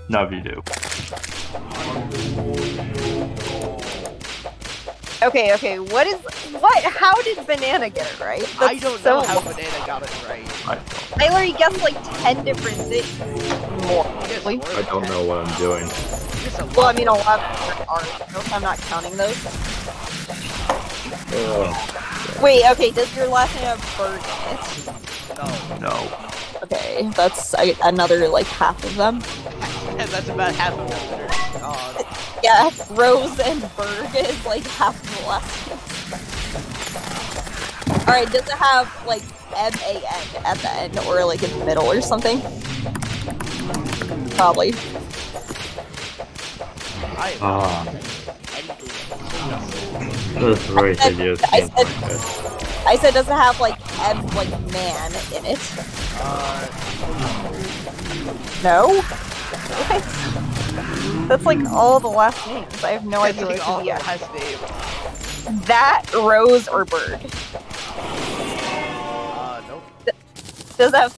None of you do. Okay, how did Banana get it right? That's I don't know how Banana got it right. Tyler, he guessed like 10 different things. More. I don't know what I'm doing. Well, I mean, a lot of are. Nope, I'm not counting those. Wait, okay, does your last name have bird in it? No. Okay, that's another, like, half of them. And that's about half of them that are dogs. Yeah, Rose and Berg is, like, half of the last name. Alright, does it have, like, M-A-N at the end, or, like, in the middle or something? Probably. That's very hideous. I said, does it have, like, M, like, man in it? No? What? That's, like, all the last names. I have no idea what all to the last name. That, Rose, or Bird? Nope. Does that have